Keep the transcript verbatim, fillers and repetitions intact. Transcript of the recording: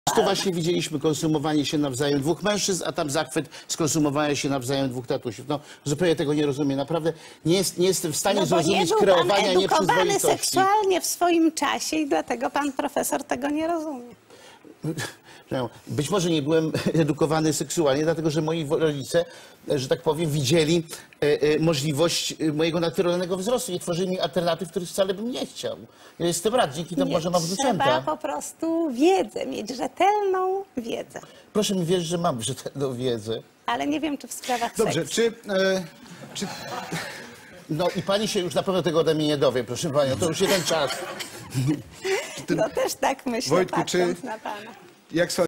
Tu właśnie widzieliśmy konsumowanie się nawzajem dwóch mężczyzn, a tam zachwyt skonsumowania się nawzajem dwóch tatusiów. No, zupełnie tego nie rozumiem. Naprawdę nie, jest, nie jestem w stanie No bo zrozumieć nie był kreowania pan edukowany nieprzyzwoitości. seksualnie w swoim czasie i dlatego pan profesor tego nie rozumie. Być może nie byłem edukowany seksualnie, dlatego że moi rodzice, że tak powiem, widzieli e, e, możliwość mojego naturalnego wzrostu i tworzyli mi alternatyw, których wcale bym nie chciał. Ja jestem rad, dzięki temu, że mam Trzeba wnuczęta. po prostu wiedzę, mieć rzetelną wiedzę. Proszę mi wierzyć, że mam rzetelną wiedzę. Ale nie wiem, czy w sprawach Dobrze, seksu. czy, e, czy... No i pani się już na pewno tego ode mnie nie dowie, proszę panią, to już jeden czas. No też tak myślę, Wojtku, patrząc czy- na pana. Jak